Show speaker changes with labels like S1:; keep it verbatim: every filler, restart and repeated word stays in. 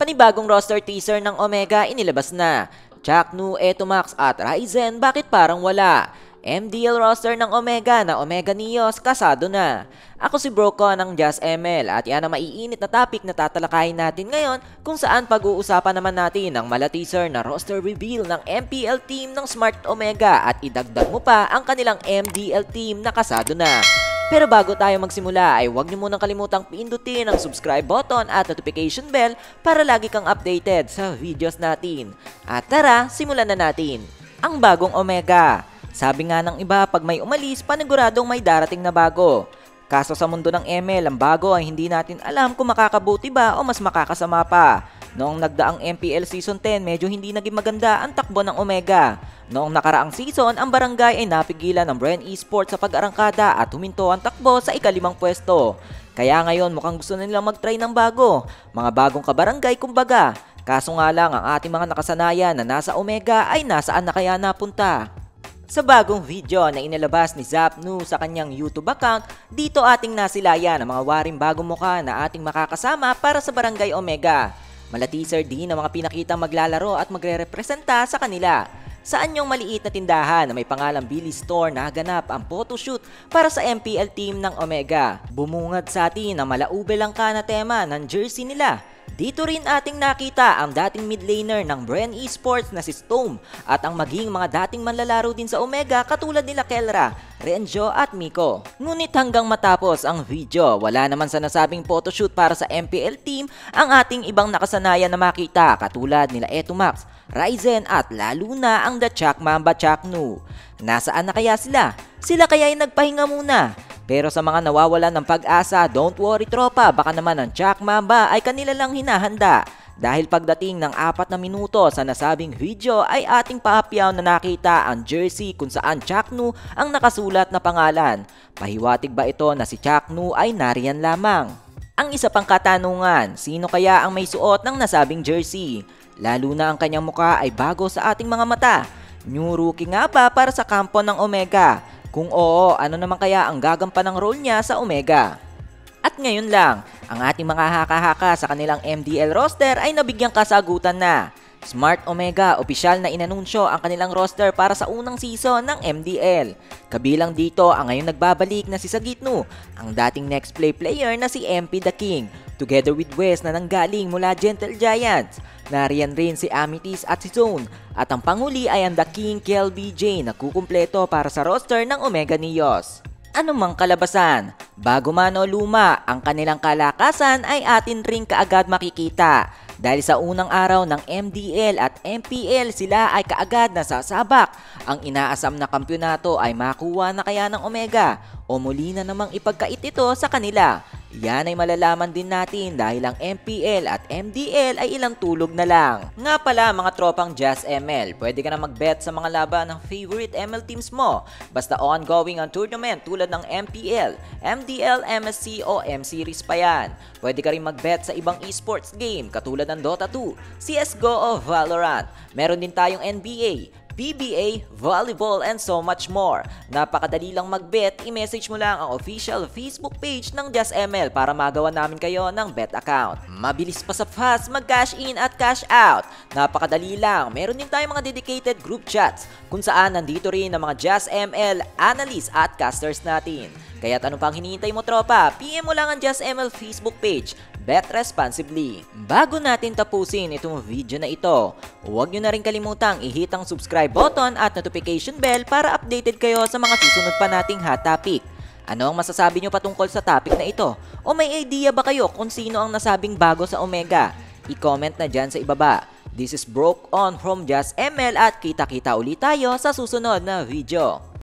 S1: Panibagong roster teaser ng Omega inilabas na. Chuck Nu, Etomax at Ryzen, bakit parang wala? M D L roster ng Omega na Omega Neos kasado na. Ako si Broco ng Just M L at yan ang maiinit na topic na tatalakayin natin ngayon kung saan pag-uusapan naman natin ang mala-teaser na roster reveal ng M P L team ng Smart Omega at idagdag mo pa ang kanilang M D L team na kasado na. Pero bago tayo magsimula ay huwag niyo munang kalimutang pindutin ang subscribe button at notification bell para lagi kang updated sa videos natin. At tara, simulan na natin. Ang bagong Omega. Sabi nga ng iba, pag may umalis, paniguradong may darating na bago. Kaso sa mundo ng M L, ang bago ay hindi natin alam kung makakabuti ba o mas makakasama pa. Noong nagdaang M P L Season ten, medyo hindi naging maganda ang takbo ng Omega. Noong nakaraang season, ang barangay ay napigilan ng Bren Esports sa pag-arangkada at huminto ang takbo sa ikalimang pwesto. Kaya ngayon mukhang gusto na nilang mag-try ng bago. Mga bagong kabarangay kumbaga. Kaso nga lang, ang ating mga nakasanayan na nasa Omega ay nasaan na kaya napunta? Sa bagong video na inilabas ni Zapnu sa kanyang YouTube account, dito ating nasilayan ang mga waring bagong mukha na ating makakasama para sa Barangay Omega. Mala-teaser din ang mga pinakitang maglalaro at magre-representa sa kanila. Sa anyong maliit na tindahan na may pangalang Billy Store na ganap ang photoshoot para sa M P L team ng Omega. Bumungad sa atin ang malaube lang ka na tema ng jersey nila. Dito rin ating nakita ang dating mid laner ng Bren Esports na si Stone at ang maging mga dating manlalaro din sa Omega katulad nila Kelra, Renjo at Miko. Ngunit hanggang matapos ang video, wala naman sa nasabing photoshoot para sa M P L team ang ating ibang nakasanayan na makita katulad nila Etomax, Ryzen at lalo na ang The Chuck Mamba Chuck Nu. Nasaan na kaya sila? Sila kaya ay nagpahinga muna? Pero sa mga nawawalan ng pag-asa, don't worry tropa, baka naman ang Chuck Mamba ay kanila lang hinahanda. Dahil pagdating ng apat na minuto sa nasabing video ay ating pahapyaw na nakita ang jersey kung saan Chuck Nu ang nakasulat na pangalan. Pahiwatig ba ito na si Chuck Nu ay nariyan lamang? Ang isa pang katanungan, sino kaya ang may suot ng nasabing jersey? Lalo na ang kanyang mukha ay bago sa ating mga mata. New rookie nga ba para sa kampo ng Omega? Kung oo, ano naman kaya ang gagampanang role niya sa Omega? At ngayon lang, ang ating mga haka-haka sa kanilang M D L roster ay nabigyang kasagutan na. Smart Omega, opisyal na inanunsyo ang kanilang roster para sa unang season ng M D L. Kabilang dito ang ngayon nagbabalik na si Sagitnu, ang dating next play player na si M P The King, together with Wes na nanggaling mula Gentle Giants. Nariyan rin si Amethyst at si Zone. At ang panghuli ay ang The King Kel B J na kukumpleto para sa roster ng Omega Neos. Ano mang kalabasan, bago man o luma, ang kanilang kalakasan ay atin ring kaagad makikita. Dahil sa unang araw ng M D L at M P L sila ay kaagad nasasabak. Ang inaasam na kampyonato ay makuha na kaya ng Omega o muli na namang ipagkait ito sa kanila. Yan ay malalaman din natin dahil ang M P L at M D L ay ilang tulog na lang. Nga pala mga tropang Just M L, pwede ka na mag-bet sa mga laban ng favorite M L teams mo. Basta ongoing ang tournament tulad ng M P L, M D L, M S C o M-Series pa yan. Pwede ka rin mag-bet sa ibang esports game katulad ng Dota two, C S G O o Valorant. Meron din tayong N B A, P B A, volleyball, and so much more. Napakadali lang mag-bet, i-message mo lang ang official Facebook page ng Just M L para magawa namin kayo ng bet account. Mabilis pa sa fast mag-cash in at cash out. Napakadali lang, meron din tayong mga dedicated group chats kung saan nandito rin ang mga Just M L analysts at casters natin. Kaya't ano pang hinihintay mo tropa, P M mo lang ang Just M L Facebook page. Bet responsibly. Bago natin tapusin itong video na ito, huwag nyo na rin kalimutang i-hit ang subscribe button at notification bell para updated kayo sa mga susunod pa nating hot topic. Ano ang masasabi nyo patungkol sa topic na ito? O may idea ba kayo kung sino ang nasabing bago sa Omega? I-comment na dyan sa ibaba. This is Broke On from Just M L at kita-kita ulit tayo sa susunod na video.